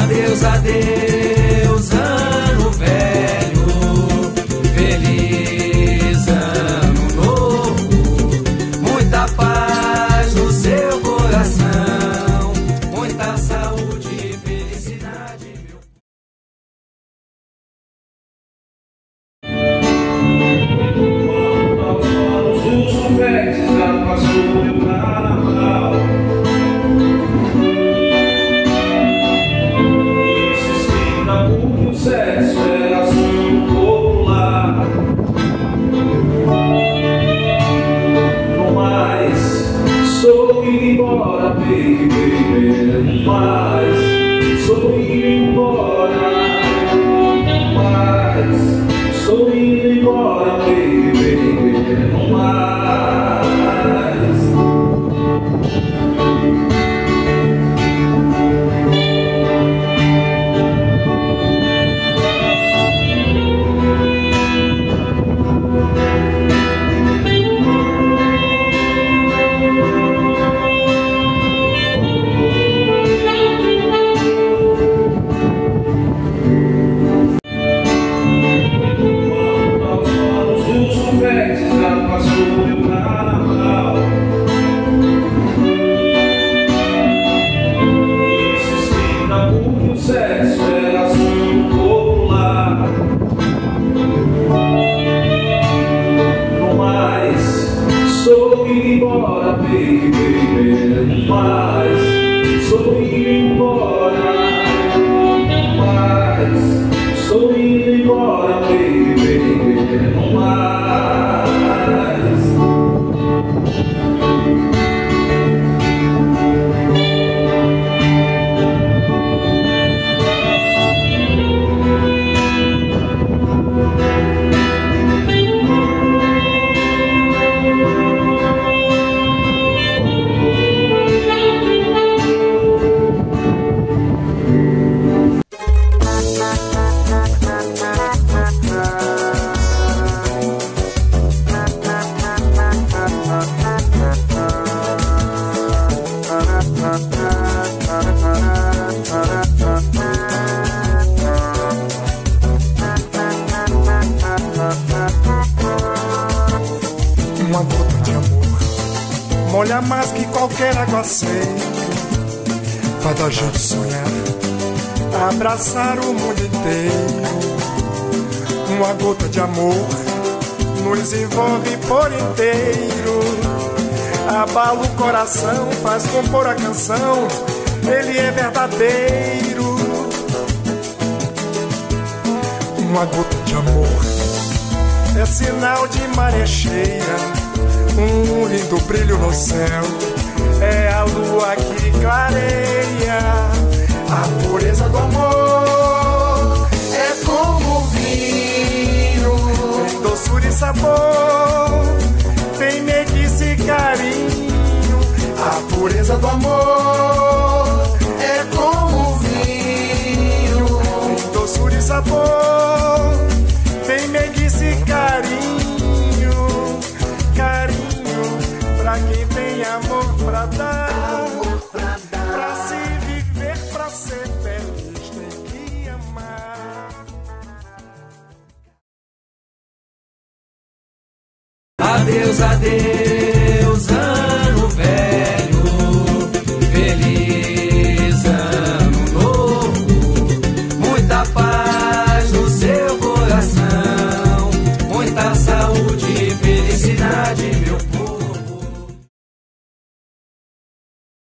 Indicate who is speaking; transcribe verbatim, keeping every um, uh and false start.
Speaker 1: Adeus, adeus, ano velho, feliz ano novo, muita paz no seu coração, muita saúde e felicidade, meu.
Speaker 2: Os confetes já passou meu carnaval. O sexo era assunto popular. Não mais estou indo embora, baby, baby. Não mais estou indo embora. Não mais estou indo embora, baby, baby. Não mais. Embora, baby, baby, mas estou indo embora, mas estou indo embora, baby, baby, não mais.
Speaker 3: Uma gota de amor molha mais que qualquer aguaceiro, faz a gente sonhar, abraçar o mundo inteiro. Uma gota de amor nos envolve por inteiro, abala o coração, faz compor a canção, ele é verdadeiro. Uma gota de amor é sinal de maré cheia, um lindo brilho no céu, é a lua que clareia. A pureza do amor é como vinho, tem doçura e sabor, tem meiguice e carinho. A pureza do amor é como vinho, tem doçura e sabor, tem meiguice e carinho, carinho pra quem tem amor pra dar, amor pra dar, pra se viver, pra ser feliz tem que amar.
Speaker 1: Adeus, adeus, ano velho, feliz ano novo, muita paz no seu coração, muita saúde